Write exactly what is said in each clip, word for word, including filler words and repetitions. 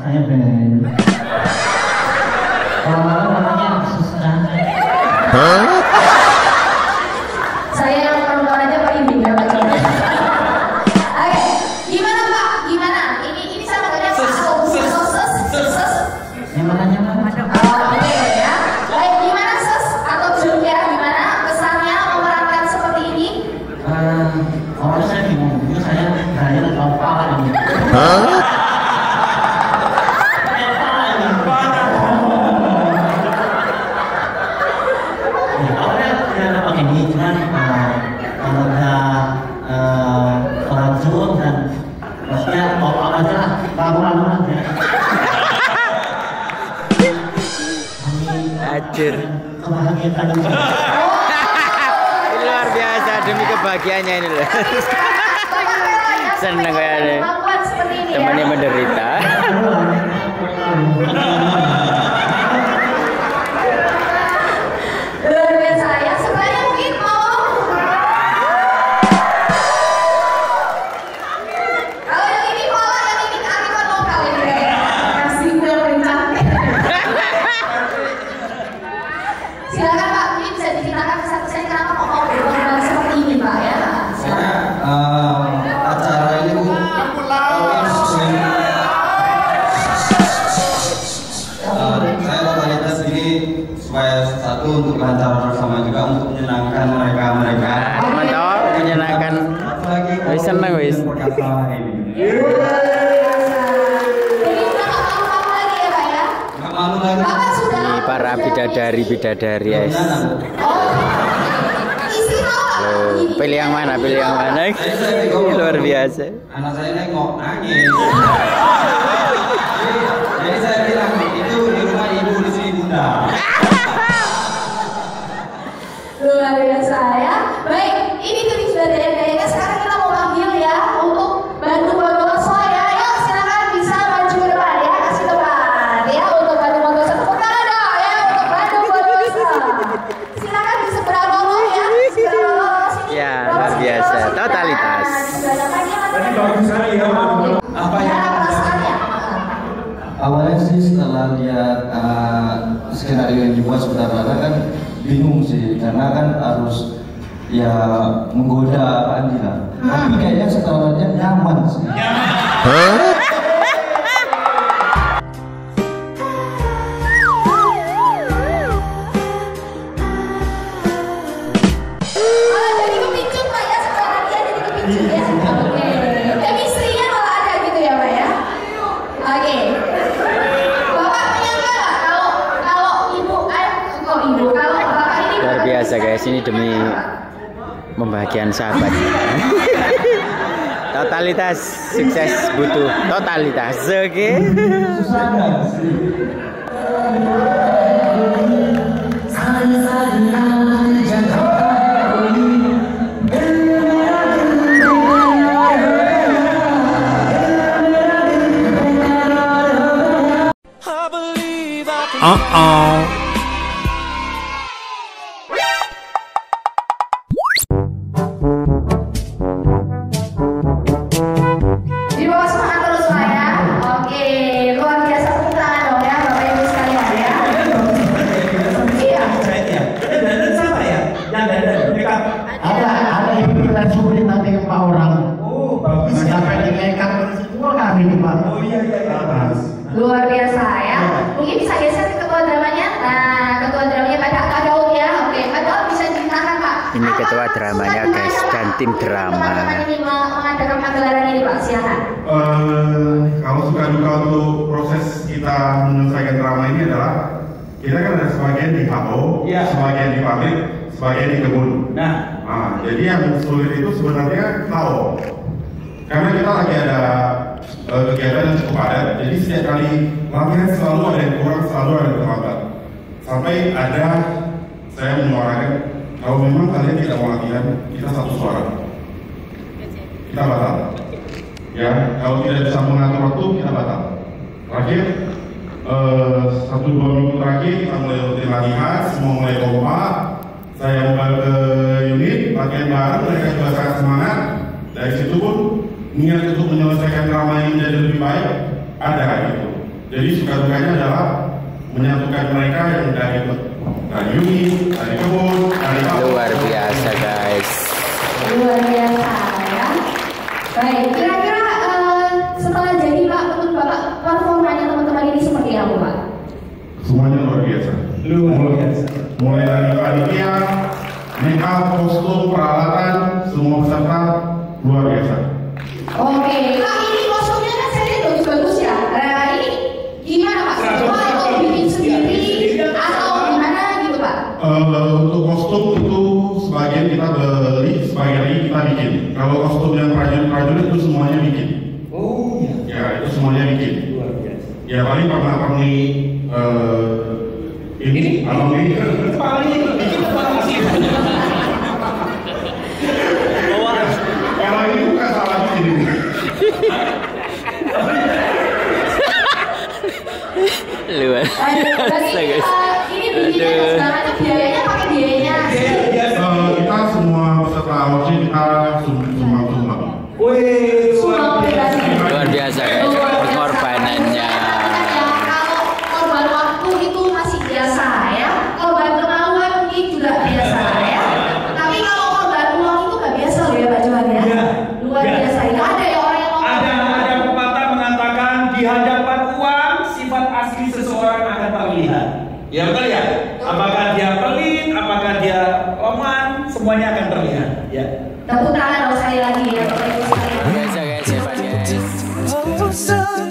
saya Ben. Kalau malam namanya susah. Saya yang perempuan aja Pak Indi nggak Pak. Oke, gimana Pak? Gimana? Ini ini sama dengan Pak Agus Ses Ses. Yang mana yang mana? Oke ya. Baik, gimana Ses atau Julia gimana kesannya memerankan seperti ini? Eh, awalnya saya bingung, itu saya saya lupa ini. Anjir. Ini luar biasa demi kebahagiaannya ini loh. Seneng kayaknya. Temannya menderita. Luar biasa ya. Sebelahnya mungkin mau. Kalau yang ini pola, yang ini kearifan lokal ini kayak kasih gue yang kencang. Silakan Pak, mungkin bisa diceritakan kesan-kesan kenapa kok mau berkorban seperti ini Pak ya? Silakan. Uh, acara ini Bu, uh, saya totalitas ini supaya satu untuk lancar bersama juga untuk menyenangkan mereka mereka. Mantap, menyenangkan. Wis seneng wis. Jadi udah nggak malu-malu lagi ya Pak ya? Nggak malu lagi. Bapak sudah. Ini para bidadari bidadari guys. Isi apa? Loh, pilih yang mana? Pilih yang mana? Ini luar biasa. Anak saya nengok nangis. Jadi saya bilang itu di rumah ibu, di sini bunda. Luar biasa ya. Baik, ini tuh sudah daya-dayanya. Sekarang kita mau panggil ya untuk bantu bondowoso ya. Yuk silakan bisa maju ke depan ya. Kasih depan ya untuk bantu bondowoso. Tepuk tangan dong ya untuk bantu bondowoso. Silakan di sebelah bawah ya. Sebelah bawah sini. Ya, luar biasa. Totalitas. Tadi bagus sekali ya. Apa yang awalnya sih setelah lihat uh, skenario yang dibuat sebenarnya kan bingung sih karena kan harus ya menggoda Andi lah. Tapi kayaknya setelah lihat nyaman sih. Oh, jadi kepincut Pak ya sekarang dia jadi kepincut ya. Oke. Chemistry-nya malah ada gitu ya Pak ya. Oke. Bapak menyangka nggak kalau kalau ibu eh kok ibu kalau bapak ini Luar biasa guys, ini demi membahagiakan sahabat. Totalitas sukses butuh totalitas, oke? Susah nggak sih? Uh-oh. di bawah semangat terus Pak ya. Oke, luar biasa tepuk tangan dong ya Bapak Ibu sekalian ya. Iya. Dan sama ya, yang dan ada ada yang bilang sulit nanti empat orang. Oh, bagus. Sampai di makeup semua kami itu Pak. Oh iya iya iya. Luar biasa ya. Mungkin bisa geser ke ketua dramanya. Nah, ketua dramanya Pak Kak Daud ya. Oke, Pak Daud bisa ceritakan Pak. Ini Apa ketua dramanya guys dan tim drama. teman-teman ini mengadakan pagelaran ini Pak, silakan. Uh, kalau suka duka untuk proses kita menyelesaikan drama ini adalah kita kan ada sebagian di habo, Iya. sebagian di pabrik, sebagian di kebun. Nah, Nah, jadi yang sulit itu sebenarnya tahu, karena kita lagi ada uh, kegiatan yang cukup padat. Jadi setiap kali latihan selalu ada yang kurang, selalu ada yang terlambat. Sampai ada saya menyuarakan kalau memang kalian tidak mau latihan, kita satu suara, kita batal. Ya, kalau tidak bisa mengatur waktu, kita batal. Terakhir, eh, satu dua minggu terakhir kita mulai rutin latihan, semua mulai kompak. Saya mulai ke unit, latihan bareng, mereka juga sangat semangat. Dari situ pun niat untuk menyelesaikan drama ini menjadi lebih baik ada gitu. Jadi suka dukanya adalah menyatukan mereka yang dari dari unit, dari kebun, dari Luar biasa guys. Luar biasa ya. Baik, kira-kira uh, setelah jadi Pak, menurut Bapak performanya teman-teman ini seperti apa Pak? Semuanya luar biasa. Luar biasa. Mulai dari panitia, make up, kostum, peralatan, semua peserta luar biasa. Oke, Pak, ini kostumnya kan saya lihat bagus-bagus ya. Nah, ini gimana Pak? Semua itu bikin sendiri atau gimana gitu Pak? Uh, untuk kostum itu sebagian kita beli, sebagian lagi kita bikin. Kalau kostum yang prajurit-prajurit itu semuanya bikin. Oh iya. Ya itu semuanya bikin. Luar biasa. Ya paling pernak-pernik uh, ini, kalau ini Paling ini bikin apa sih? kalau ini bukan salah bikin ini. Luar Berarti biasa guys. uh, ini bikinnya Aduh. sebenarnya biayanya pakai biayanya. Uh, kita semua peserta audisi kita sumbang-sumbang. Wih, luar biasa. Luar biasa guys, pengorbanannya. Kalau korban waktu itu masih biasa ya, korban kemauan mungkin juga biasa ya. Tapi kalau korban uang itu nggak biasa loh ya Pak Johan ya. Iya. Luar Iya. biasa itu ada ya orang yang ngomong. Ada ada pepatah mengatakan di hadapan uang sifat asli seseorang akan terlihat. Ya betul ya. Apakah dia pelit, apakah dia oman, semuanya akan terlihat. Ya. Tepuk tangan dong sekali lagi ya Bapak Ibu sekalian. Biasa guys, hebat guys.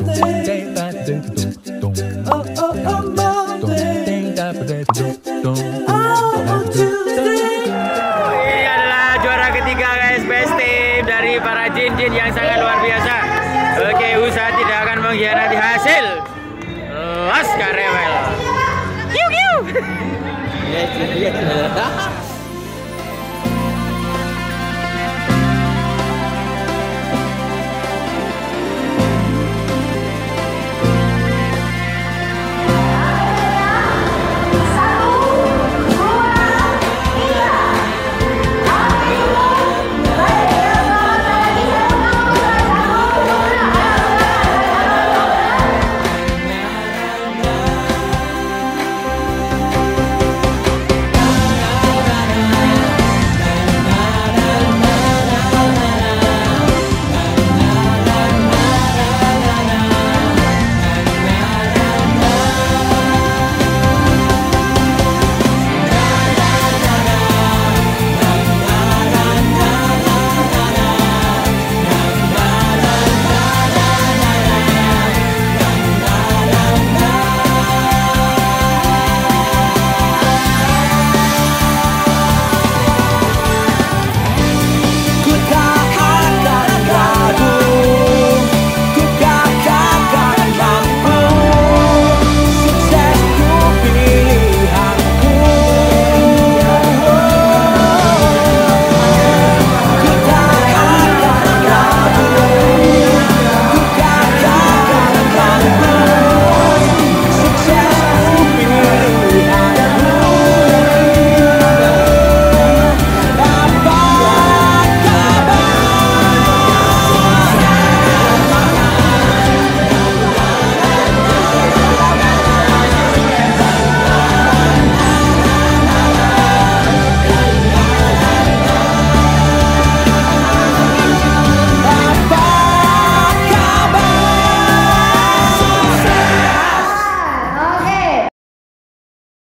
Ini adalah juara ketiga guys, best team dari para jin-jin yang sangat luar biasa. Oke, usaha tidak akan mengkhianati hasil. Oscar Rewel. Kiu kiu.